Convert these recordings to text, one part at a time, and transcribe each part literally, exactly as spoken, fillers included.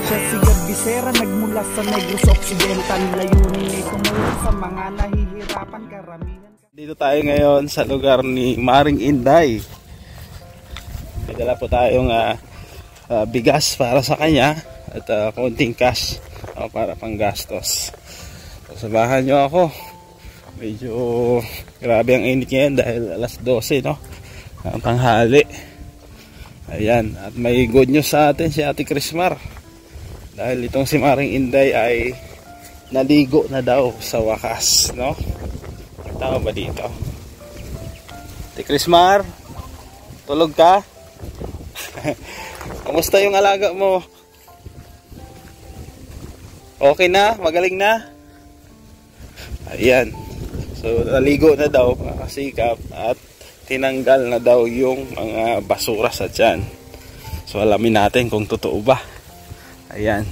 siya si Bisera, nagmula sa Negros Occidental. Layunin ay tumulong sa mga nahihirapan karamihan. Dito tayo ngayon sa lugar ni Maring Inday. May dala po tayong uh, uh, bigas para sa kanya at uh, konting cash uh, para pang gastos. So, sabahan nyo ako. Medyo grabe ang init ngayon dahil alas dose, no? Ang tanghali. Ayan, at may good news sa atin si Ate Crismar. Dahil itong si Maring Inday ay naligo na daw sa wakas, no? Tama ba dito? Ate Crismar, tulog ka? Kamusta yung alaga mo? Okay na? Magaling na? Ayan. So, naligo na daw, makasikap, at tinanggal na daw yung mga basura sa tiyan. So, alamin natin kung totoo ba. Ayan.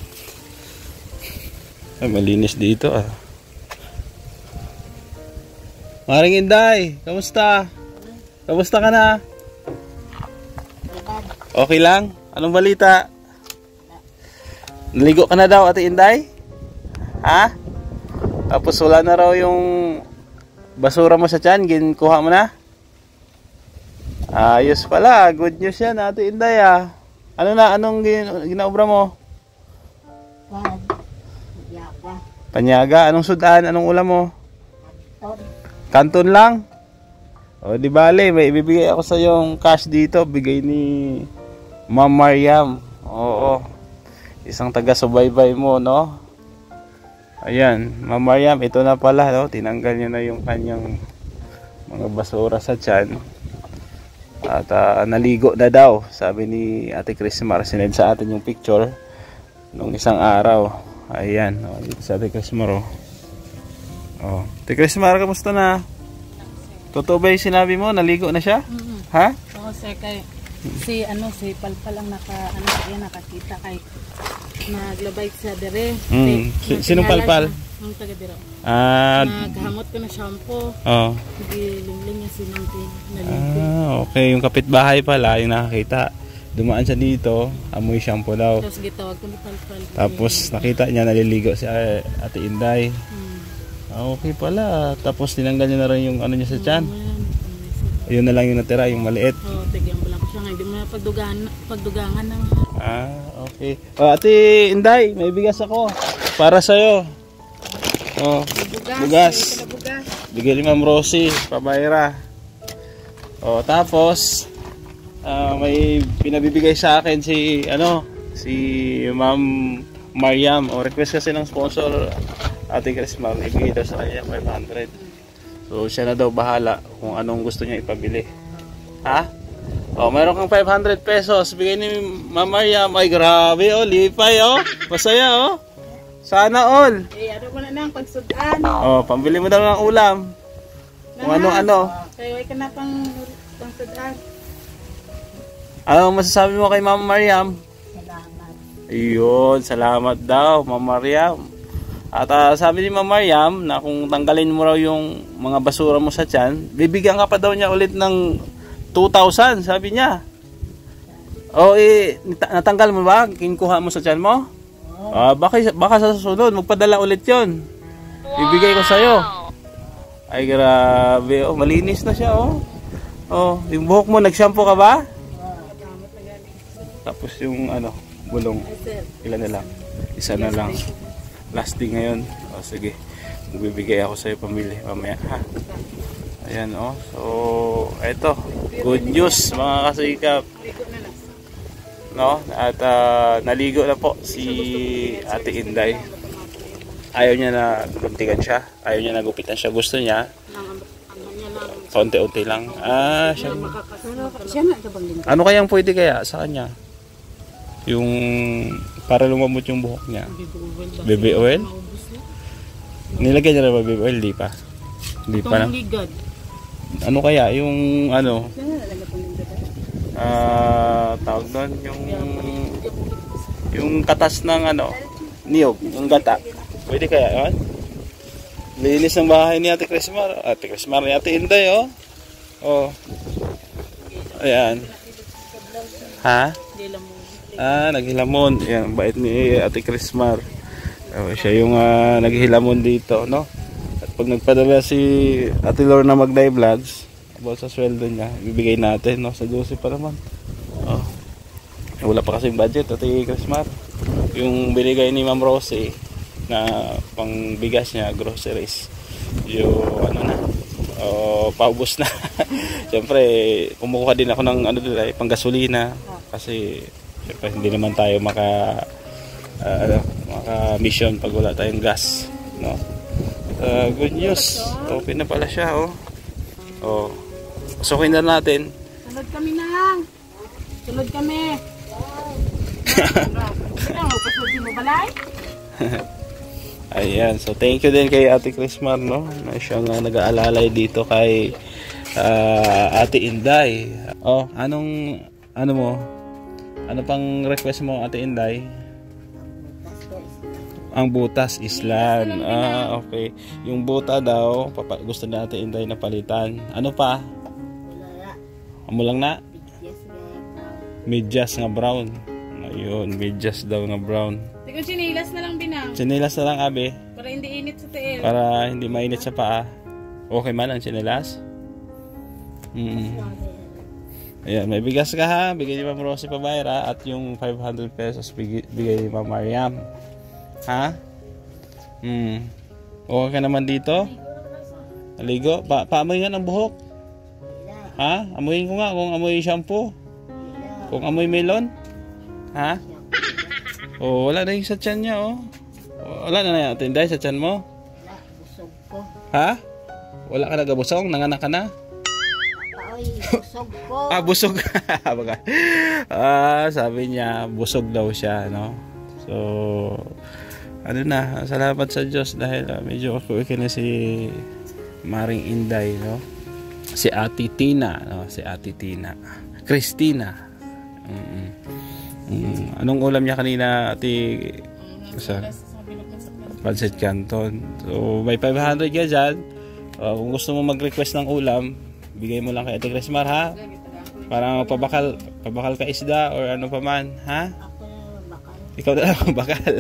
Ay, malinis dito ah. Maring Inday, kamusta? Kamusta ka na? Okay lang? Anong balita? Naligo ka na daw, Ate Inday? Ha? Tapos wala na raw yung basura mo sa tiyan, ginkuha mo na? Ayos pala, good news yan, Ate Inday ah. Ano na, anong gin ginaobra mo? Panyaga. Panyaga, anong sudan, anong ulam mo? Kanton. Kanton lang? O di bale, may ibibigay ako sa yung cash dito, bigay ni Ma'am Mariam. Oo. Isang taga-subaybay mo, no? Ayan, Ma'am Mariam, ito na pala, no? Tinanggal niya na yung kanyang mga basura sa tiyan. At uh, naligo na daw, sabi ni Ate Crismar. Sinend sa atin yung picture nung isang araw. Ayan, oh, dito sa Ate Crismar, oh. Oh, Ate Crismar, kamusta na? Totoo ba yung sinabi mo? Naligo na siya? Mm-hmm. Ha? Oo, sir, kay si ano si Palpal ang naka ano kaya nakakita kay naglabay sa dere. Mm. Si, sinong Palpal? Ang taga dere. Ah, naghamot ko na shampoo. Oh. Nagilingling niya sinangkin. Ah, okay, yung kapitbahay pala yung nakakita. Dumaan siya dito, amoy shampoo daw. Tapos gitawag ko ni Palpal. Tapos nakita niya naliligo si Ate Inday. Hmm. Ah, okay pala. Tapos tinanggal niya na rin yung ano niya sa tiyan. Ayun na lang yung natira, yung maliit. Oo, oh, tigyan ko lang ko siya. Hindi mo na pagdugangan, pagdugangan ng... Ah, okay. Oh, Ate Inday, may bigas ako. Para sa'yo. Oh, bugas. Bugas. bugas. Bigay ni Ma'am Rosie, pabayra. Oh, tapos, uh, may pinabibigay sa akin si, ano, si Ma'am Mariam. O, oh, request kasi ng sponsor, Ate Crismar, ibigay daw sa kanya five hundred. So, siya na daw bahala kung anong gusto niya ipabili. Ha? O, mayroon kang five hundred pesos. Bigay ni Ma'am Mariam. Ay, grabe, oh. Lipay, oh. Masaya, oh. Sana all. Eh, ano mo na nang pagsudan. O, pambili mo daw ng ulam. Kung ano-ano. Kaya ka na pang pagsudan. Ano masasabi mo kay Ma'am Mariam? Salamat. Ayun, salamat daw, Ma'am Mariam. At uh, sabi ni Ma'am Mariam na kung tanggalin mo raw yung mga basura mo sa tiyan, bibigyan ka pa daw niya ulit ng two thousand, sabi niya. O, eh, natanggal mo ba? Kinukuha mo sa tiyan mo? Ah, baka, baka sa susunod, magpadala ulit yon. Ibigay ko sa'yo. Ay, grabe. Oh, malinis na siya, oh. Oh, yung buhok mo, nag-shampoo ka ba? Tapos yung, ano, bulong. Ilan na lang? Isa na lang. Lasting ngayon. O, sige. Magbibigay ako sa'yo pamili mamaya, ha? Ayan, oh. So, eto. Good news, mga kasikap. No? At uh, naligo na po si Ate Inday. Ayaw niya na guntingan siya. Ayaw niya na gupitan siya. Gusto niya konti-unti lang. Ah, siya. Ano kayang pwede kaya sa kanya? Yung para lumamot yung buhok niya. Baby oil? Nilagyan niya na ba baby oil? Di pa. Di pa na. Ano kaya? Yung ano? Ah, uh, tawag doon yung yung katas ng ano? Niyog, yung gata. Pwede kaya yun? Linis ang bahay ni Ate Crismar. Ate Crismar ni Ate Inday, oh. Oh. Ayan. Ha? Ah, naghilamon. Yan, bait ni Ate Crismar. Oh, siya yung uh, naghilamon dito, no? At pag nagpadala si Ate Lorna Magday Vlogs, about sa sweldo niya, ibigay natin, no? Sa dose pa naman. Oh. Wala pa kasi budget, Ate Crismar. Yung binigay ni Ma'am Rosie na pangbigas niya, groceries. Yung ano na, oh, paubos na. Siyempre, kumukuha din ako ng ano dito, panggasolina. Kasi, siyempre, hindi naman tayo maka, uh, maka-mission pag wala tayong gas. No? Uh, good news. Open na pala siya, oh. Oh. Pasukin na natin. Sunod kami na. Sunod kami. Ayan, so thank you din kay Ate Crismar, no? Na siyang uh, nag-aalalay dito kay uh, Ate Inday. Oh, anong ano mo? Ano pang request mo, Ate Inday? Ang butas islan. Ah, okay. Yung buta daw, papa, gusto na Ate Inday na palitan. Ano pa? Amo lang na? Medyas nga brown. Ayun, medyas daw nga brown. Teka, chinilas na lang binang. Chinilas na lang, Abe. Para hindi init sa tiil. Para hindi mainit sa paa. Okay man ang chinilas? Mm. Ayan, may bigas ka ha. Bigay ni Ma'am Rosie Pabayra. At yung five hundred pesos bigay, bigay ni Ma'am Mariam. Ha? Hmm. Okay ka naman dito? Aligo? Pa paamoy nga ng buhok? Ha? Amoyin ko nga kung amoy shampoo. Kung amoy melon. Ha? Oh, wala na yung sa tiyan niya, oh. Wala na na natin dahil sa tiyan mo. Busog ko. Ha? Wala ka nagabusong? Nanganak ka na? Ay, busog ko. Ah, busog. Ah, sabi niya, busog daw siya, no? So, ano na, salamat sa Diyos dahil uh, medyo okay na si Maring Inday, no? Si Ate Tina, no? Si Ate Tina. Christina. Mm-mm. Mm, anong ulam niya kanina, Ate? Sa Pancit Canton. So, may five hundred ka dyan. Uh, kung gusto mo mag-request ng ulam, bigay mo lang kay Ate Crismar, ha? Para pabakal, pabakal ka isda or ano pa man, ha? Ikaw na lang bakal.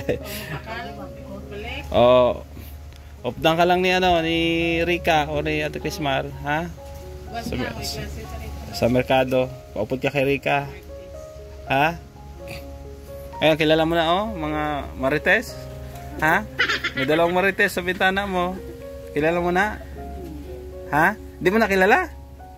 Oh, opdang ka lang ni ano, ni Rika o ni Ate Crismar, ha? Sa, sa merkado. Paupod ka kay Rika. Ha? Ayun, kilala mo na, oh, mga marites. Ha? May dalawang marites sa bintana mo. Kilala mo na? Ha? Di mo na kilala?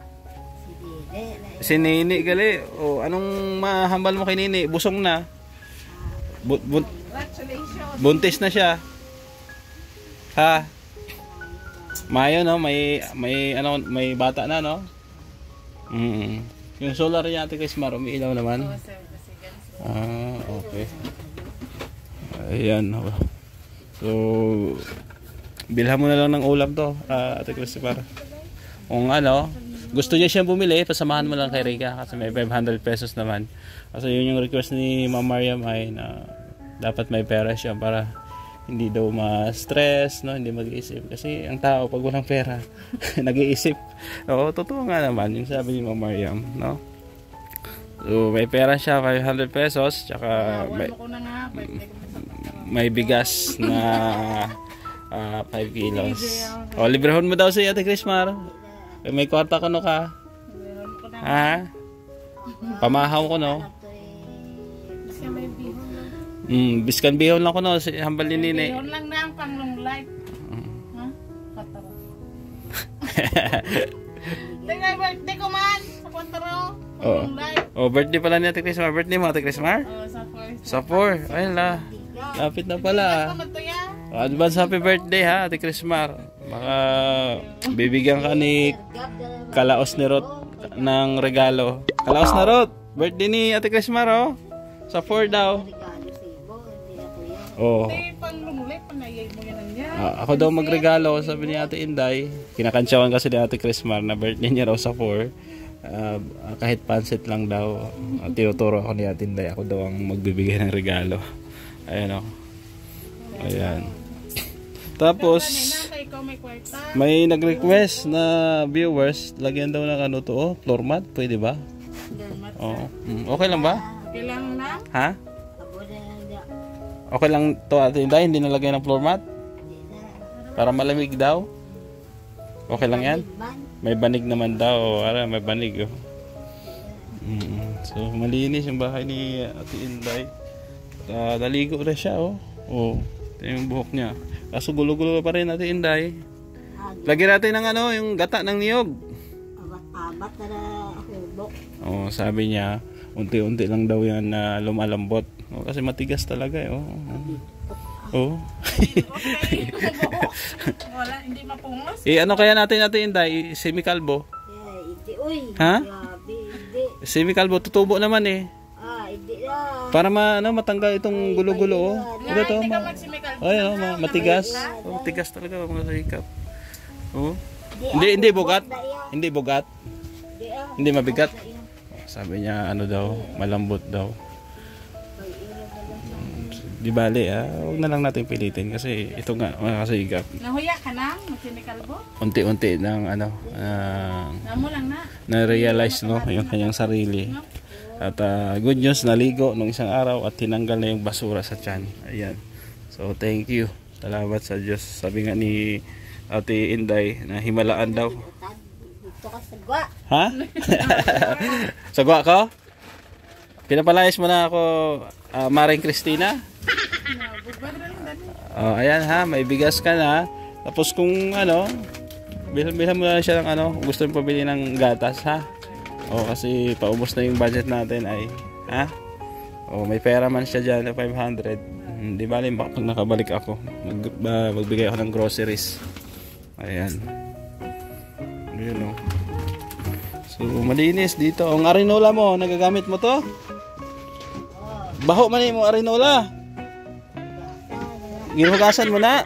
Si Nini, gali. O, anong mahambal mo kay Nini? Busong na. Bu bu buntis na siya. Ha? Mayo, no? May, may, ano, may bata na, no? Mm. Yung solar niya, Ate Crismar, umiilaw naman. Ah, okay. Ayan. So, bilhan mo na lang ng ulam to, uh, Ate Crismar. Kung ano, gusto niya siyang bumili, pasamahan mo lang kay Rika kasi may five hundred pesos naman. Kasi yun yung request ni Ma'am Mariam ay na dapat may pera siya para hindi daw ma-stress, no? Hindi mag-iisip. Kasi ang tao, pag walang pera, nag-iisip. Oo, totoo nga naman yung sabi ni Ma'am Mariam, no? So, may pera siya, five hundred pesos, tsaka may, may bigas na uh, five kilos. O, librehon mo daw si Ate Crismar. May kwarta ka no ka? Ha? Pamahaw ko no? Mm, biskan bihon lang ko no, si hambal ni Nini. Bihon lang na ang pang long life. Ha? Kataro. Tingnan birthday ko man sa Kataro. Oh. Oh, birthday pala ni Ate Crismar. Birthday mo, Ate Crismar? Oh, sa four. Sa four. Ayun la. Lapit na pala. Advance happy birthday ha, Ate Crismar. Baka bibigyan ka ni Kalaos ni Ruth ng regalo. Kalaos na Ruth. Birthday ni Ate Crismar, oh. Sa four daw. Oh. Ah, ako daw magregalo, sabi ni Ate Inday. Kinakantsawan kasi ni Ate Crismar na birthday niya raw sa four. Uh, kahit pansit lang daw, uh, tinuturo ako ni Ate Inday, ako daw ang magbibigay ng regalo. Ayan o. Ayan. Tapos may nag-request na viewers, lagyan daw ng ano to, oh, floor mat, pwede ba? Oh. Okay lang ba? Okay lang na? Ha? Abo na na. Okay lang to Ate Inday, hindi nalagay ng floor mat? Di na. Para malamig daw? Okay lang yan? Man. May banig naman daw. Ara, may banig. Oh. Mm, so, malinis yung bahay ni Ate Inday. Uh, naligo na siya. Oh. Oh, ito yung buhok niya. Kaso gulo-gulo pa rin Ate Inday. Lagyan natin ng ano, yung gata ng niyog. Abat-abat na hubok. Oh, sabi niya, unti-unti lang daw yan na lumalambot. Oh, kasi matigas talaga eh. Oh. Oh. Okay. Wala, hindi mapungos. Eh, ano kaya natin natin Inday? Semi-kalbo? Eh, hindi uy. Ha? Grabe, hindi. Semi-kalbo, tutubo naman eh. Ah, hindi na. Para ma, ano, matanggal itong gulo-gulo. Oh. Ito to, Hindi ka ma- magsimikal. ay, oh, ma- matigas. Oh, tigas talaga mga sahikap. Oh. Di Hindi, ah, hindi bugat. na iya. Hindi bugat. Di ah. Hindi mabigat. Na iya. Sabi niya, ano daw, malambot daw. May iro na lang. Di bali, ah, huwag na lang natin pilitin kasi ito nga, mga kasihigap. Nahuya ka na? Magsimikal po? Unti-unti ng ano, ah, Namo lang na. na-realize no, yung kanyang sarili. At ah, good news, naligo nung isang araw at tinanggal na yung basura sa tiyan. Ayan. So, thank you. Salamat sa Diyos. Sabi nga ni Ate Inday na himalaan daw. Dito ka sa gwa. Ha? Sagwa ko? Pinapalayas mo na ako, ah, Maring Christina? Oh, ayan ha, may bigas ka na. Tapos kung ano, bilhan-bilhan mo na siya ng ano, kung gusto mo pabili ng gatas ha. O kasi paubos na yung budget natin ay, ha? O may pera man siya dyan na five hundred. Hindi bali pag nakabalik ako, mag, uh, magbigay ako ng groceries. Ayan. Ayan o. So malinis dito. Ang arinola mo, nagagamit mo to? Baho man yung arinola. Ginugasan mo na.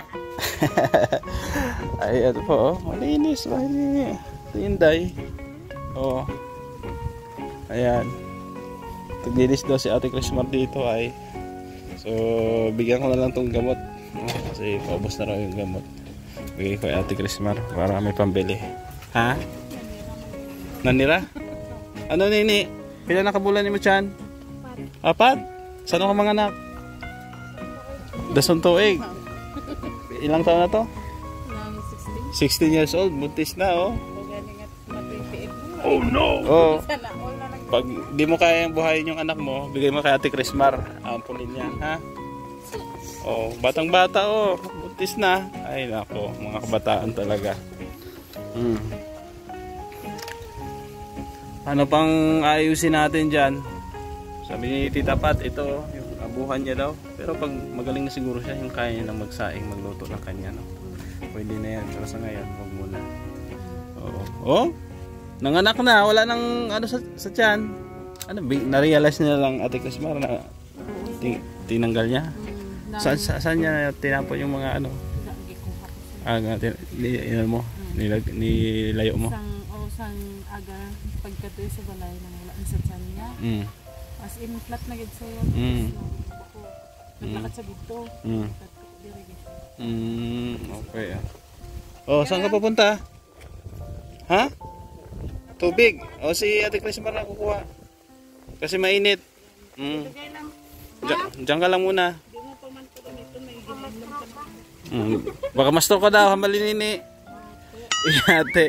Ay, ito po, oh. Malinis. Malinis. Tinday. Oh. Ayan. Taglinis daw si Ate Chrismar dito ay. So, bigyan ko na lang tong gamot. Oh, kasi paubos na raw yung gamot. Bigay ko kay Ate Chrismar para may pambili. Ha? Nanira? Ano nini? Pila na kabulan ni mo chan? Apat? Saan ka mga anak? Dasong tuig. Ilang taon na to? Nang sixteen. sixteen years old. Buntis na oh. Magaling at matipiit mo. Oh no! Oh. Sana all na lang. Pag di mo kayang buhayin yung anak mo, bigay mo kay Ate Chrismar. Ampunin niya, ha? Oh, batang bata oh. Buntis na. Ay nako, mga kabataan talaga. Hmm. Ano pang ayusin natin dyan? Sabi ni Tita Pat, ito yung abuhan niya daw. Pero pag magaling na siguro siya, yung kaya niya na magsaing, magluto ng kanya, no? Pwede na yan. Pero sa ngayon, huwag muna. Oo. Oh? Nanganak na, wala nang ano sa, sa tiyan. Ano, na-realize niya lang Ate Chrismar na ting, tinanggal niya. Sa, sa, saan niya tinapon yung mga ano? Ah, tin, ni, yun mo, nilag, nilayo mo. Sang, o sang aga, pagkatoy sa balay, nang wala sa tiyan niya. Mm. As in, flat na gid sa'yo. Mm. Naglakad sa dito. Mm. Mm, okay. Ah. Oh, saan ka pupunta? Ha? Tubig. O si Ate Chrismar na kukuha. Kasi mainit. Mm. Diyan, diyan ka lang muna. Mm. Baka ma-stroke ka daw, hamalin Ate.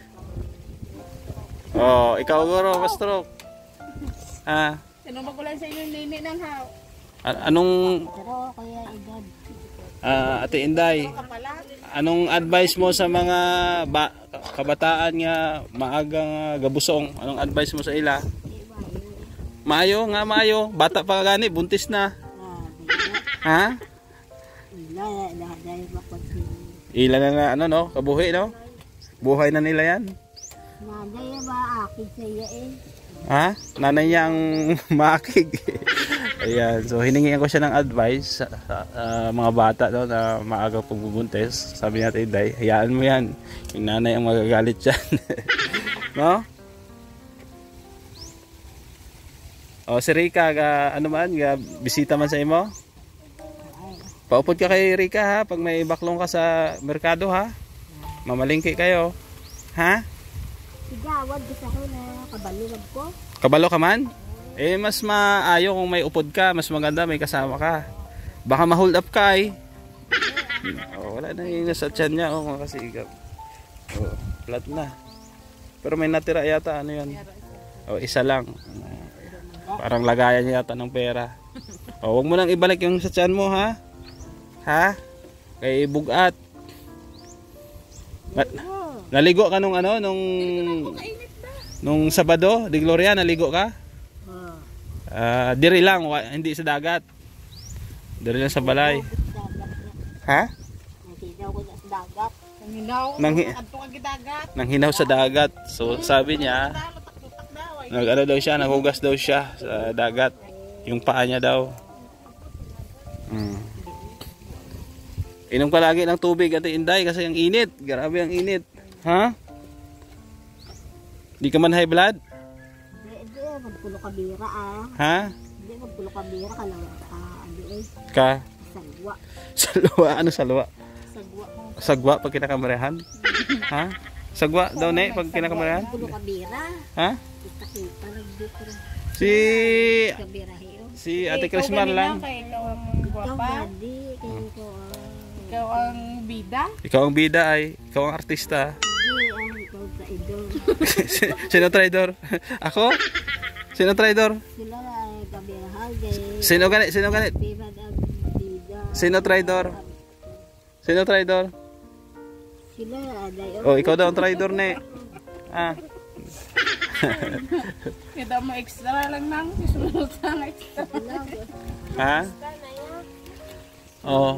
Oh, ikaw guro, ma-stroke. Ah. Sino magulan sa inyo nini ng haw? A- anong Pero kaya edad. ah, Ate Inday? Anong advice mo sa mga ba- kabataan nga maagang gabusong? Anong advice mo sa ila? Maayo nga maayo, bata pa gani, buntis na. Ha? Ila na dahil bakit. Ila na na ano no, kabuhi no? Buhay na nila yan. Nanay ba akin sa iya eh. Ha? Nanay niya ang makig. Ayan, so hiningihan ko siya ng advice sa, sa uh, mga bata no, na maaga pagbubuntis. Sabi natin, Day, hayaan mo yan. Yung nanay ang magagalit dyan. No? O, si Rika, ga, ano man, ga, bisita man sa imo? Paupod ka kay Rika ha, pag may baklong ka sa merkado ha. Mamalingki kayo. Ha? Sigawad bisa ko na kabaluwag ko. Kabalo ka man? Eh, mas maayo kung may upod ka. Mas maganda may kasama ka. Baka ma-hold up ka ay. Oh, wala na yung nasa tiyan niya. Oh, mga kasigap. Oh, flat na. Pero may natira yata. Ano yun? Oh, isa lang. Parang lagayan yata ng pera. Oh, wag mo nang ibalik yung sa tiyan mo, ha? Ha? Kay bugat. Na, naligo ka nung ano? Nung... Nung Sabado, di Gloria, naligo ka? Uh, diri lang, hindi sa dagat. Diri lang sa balay. Ha? Nanghidaw ko na sa dagat. Nanghidaw? Nanghi Adto ka gidagat? Nanghinaw sa dagat. So sabi niya, nag ano daw siya, naghugas daw siya sa dagat. Yung paa niya daw. Hmm. Inom ka lagi ng tubig, Ate Inday, kasi ang init. Grabe ang init. Ha? Di ka man high blood? Magpulo ka bira ah. Ha? Hindi, magpulo ka bira ka lang. Ah, ano eh. Ka? Sagwa. Salwa? Ano salwa? Sagwa. Sagwa pag kinakamarehan? Ha? Sagwa daw ne pag kinakamarehan? Magpulo ka bira. Ha? Kita-kita lang dito. Si... Kabira hiyo. Si Ate Crismar lang. Kay ikaw ang Ikaw guwapa. gadi. Kaya ko ah. Ikaw ang bida. Ikaw ang bida ay. Ikaw ang artista. Hindi ah. Ikaw sa idol. Sino traidor? Ako? Sino traidor? Sila ay kabira hagay. Sino ganit? Sino ganit? Bibad ang bida. Sino traidor? Sino traidor? Sila aday. Oh, ikaw daw ang traidor ne. Ah. Kita mo extra lang nang isunod ang extra. Ha? Oo.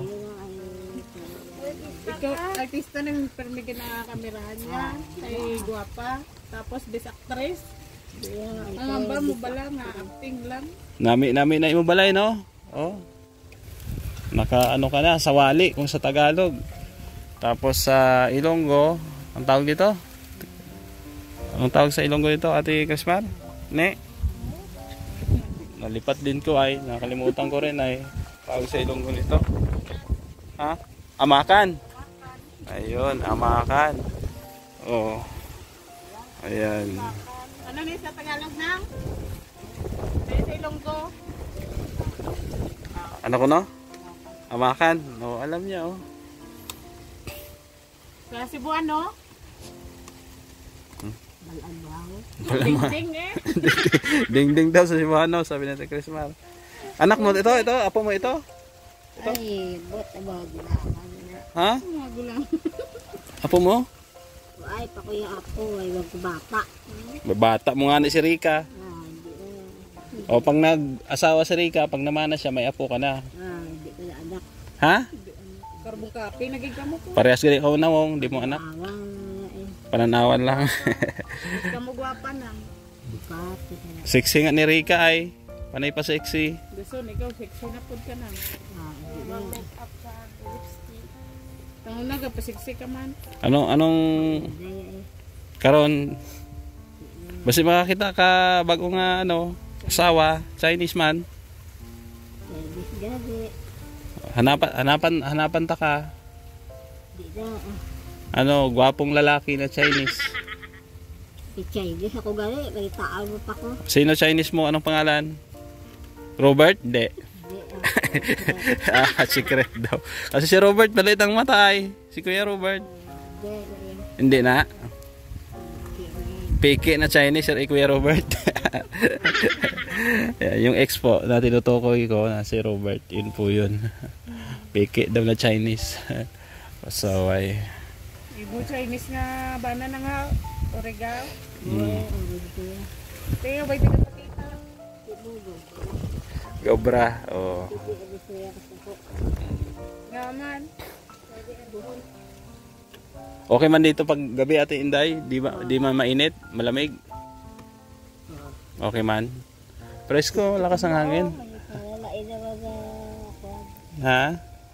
Ikaw, artista ng permigin na kamerahan niya. Ay guwapa. Tapos best actress. Ang ba mo bala nga acting lang. Nami nami na imo balay no? Oh. Naka ano ka na sa wali kung sa Tagalog. Tapos sa Ilonggo, ang tawag dito? Anong tawag sa Ilonggo dito, Ate Crismar? Ne? Nalipat din ko ay, nakalimutan ko rin ay. Tawag sa Ilonggo nito. Ha? Amakan. Ayun, amakan. Oh. Ayan. Ano ni sa Tagalog nang? Sa Ilonggo. Ano ko no? Amakan. Oh, alam niya oh. Sa Cebuano? Balama. Ding eh. Ding-ding daw sa Cebuano, sabi natin Crismar. Anak mo ito, ito, apo mo ito? Ay, bot abag na. Ha? Magulang. Apo mo? Ay, pa kuya ako ay wag ko bata. Bata mo nga ni si Rika. Ah, hindi eh. O pag nag-asawa si Rika, pag namana siya, may apo ka na. Ah, hindi ko na anak. Ha? Karbong kape, naging kamo ko. Parehas gani ikaw nawong, di mo anak. Awang eh. Pananawan lang. Kamu guwapa nang. Bukat. Sexy nga ni Rika ay. Panay pa sexy. Gusto, ikaw sexy na pod ka nang. Ah, hindi na. Make-up sa lipstick. Tangon na, kapasiksi ka man. Ano, anong Hindi eh. karon? Basta makakita ka bago nga ano, asawa, Chinese man. Hindi gadi. Hanapan, hanapan, hanapan ta ka. Di na. ah. Ano, gwapong lalaki na Chinese. I-Chinese ako gani. May taal mo pa ko. Sino Chinese mo? Anong pangalan? Robert? Hindi. Hindi. ah. Ah, secret daw. Kasi si Robert balit ang mata ay. Si Kuya Robert. Hindi. eh. Hindi na. Hindi. Peke na Chinese si Kuya Robert. Yeah, yung ex po na tinutukoy ko na si Robert. Yun po yun. Peke daw na Chinese. Pasaway. Ibu Chinese nga, bana na nga, oregaw. Mm. Tingnan ba yung pinapakita? Gobra. Oh. Naman. Okay man dito pag gabi, Ate Inday? Di ba di man mainit, malamig? Okay man. Presko, lakas ng hangin. Ha?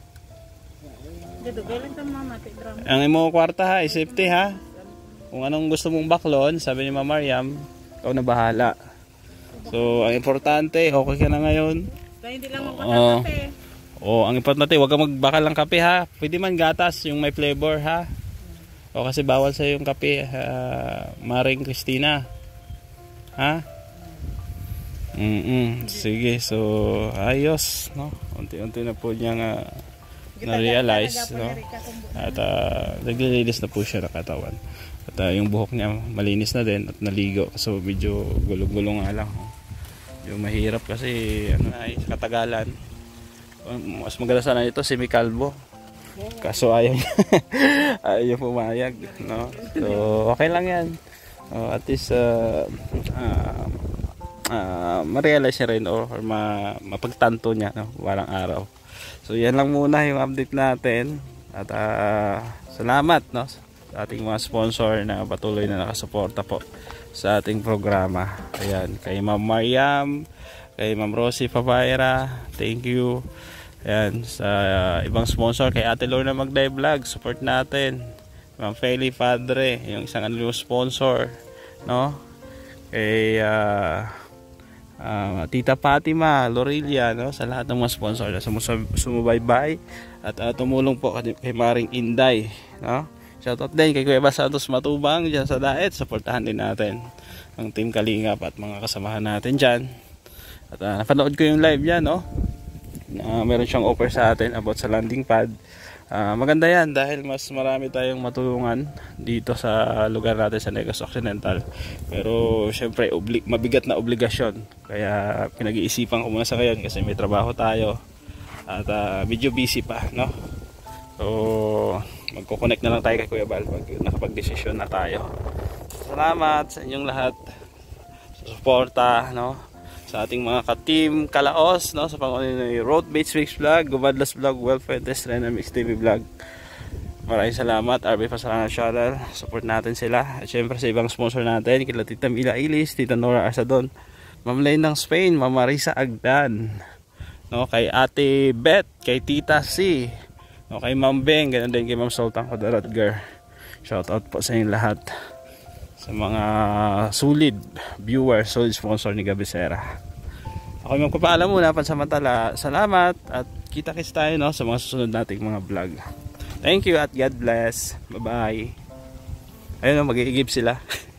Dito, galing ka mama, tigram. Ang imo kwarta ha, safety ha. Kung anong gusto mong baklon, sabi ni Mama Mariam, ikaw na bahala. So, ang importante, okay ka na ngayon. Kaya hindi lang Oo. magpapakate. Oh, ang importante, huwag kang magbakal ng kape ha. Pwede man gatas, yung may flavor ha. O kasi bawal sa yung kape, uh, Maring Christina. Ha? Mm, -mm. Sige, so ayos, no? Unti-unti na po niya nga na-realize, no? At uh, naglilinis na po siya ng katawan. At uh, yung buhok niya malinis na din at naligo. So medyo gulong-gulong nga lang. Yung mahirap kasi ano na, sa katagalan. Mas magalasan na ito si Mikalbo. Kaso ayaw niya. Ayaw niya pumayag, no? So okay lang yan. Uh, at least uh, uh, uh, ma-realize niya rin or, or ma mapagtanto niya, no? Walang araw. So yan lang muna yung update natin. At uh, salamat, no, sa ating mga sponsor na patuloy na nakasuporta po sa ating programa. Ayan, kay Ma'am Mariam, kay Ma'am Rosie Favaira, thank you. Ayan, sa uh, ibang sponsor, kay Ate Lorna Magday Vlog, support natin. Ma'am Feli Padre, yung isang ano sponsor, no? Kay uh, uh, Tita Fatima Lorelia, no? Sa lahat ng mga sponsor na sumubaybay at uh, tumulong po kay Maring Inday, no? Shoutout din kay Kuya Santos Matubang dyan sa Daet. Supportahan din natin ang Team Kalingap at mga kasamahan natin dyan. At uh, napanood ko yung live yan, no? Uh, meron siyang offer sa atin about sa landing pad. Uh, maganda yan dahil mas marami tayong matulungan dito sa lugar natin sa Negros Occidental. Pero syempre mabigat na obligasyon, kaya pinag-iisipan ko muna sa ngayon kasi may trabaho tayo at uh, medyo busy pa, no? So magko-connect na lang tayo kay Kuya Bal pag nakapag-desisyon na tayo. Salamat sa inyong lahat sa suporta, no, sa ating mga ka-team Kalaos, no, sa pangunawa ni Road Baits Mix Vlog, Gubadlas Vlog, Welfare Test Dynamics T V Vlog. Maraming salamat, R B Pasalana Channel, support natin sila. At syempre sa ibang sponsor natin, kila Tita Mila Ilis, Tita Nora Arsadon, Ma'am Lane ng Spain, Ma'am Marisa Agdan, no, kay Ate Beth, kay Tita C, no, kay Ma'am Beng, ganun din kay Ma'am Sultan Kodaratger. Shout out po sa inyong lahat, sa mga solid viewers, solid sponsor ni Gabisera. Ako yung magpapaalam muna, pansamantala. Salamat at kita-kits tayo, no, sa mga susunod nating mga vlog. Thank you at God bless. Bye bye. Ayun, mag-iigib sila.